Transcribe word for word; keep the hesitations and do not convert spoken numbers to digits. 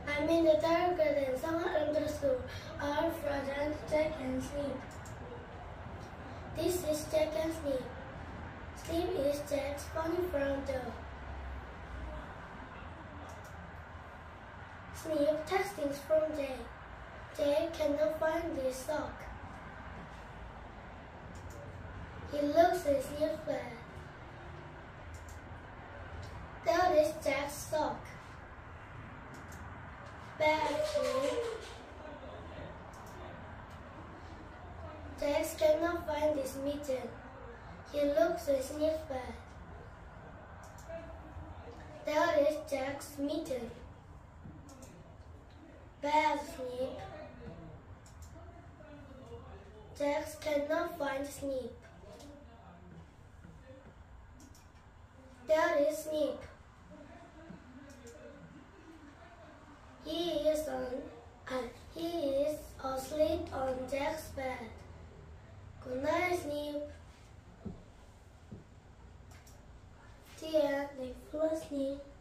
I'm in the third grade and someone under the school are Bongo Jake and Sniff. This is Jake and Sniff. Sniff is Jake's funny front door. Sniff takes things from Jake. Jake cannot find his sock. He looks at Sniff's bed. There is Jack's sock. Bad Sniff. Jack cannot find his mitten. He looks at Sniff's bed. There is Jack's mitten. Bad Sniff. Jack cannot find Sniff. There is Sniff. He is on. Uh, he is asleep on Jack's bed. Good night, Sniff. The end. They fall asleep.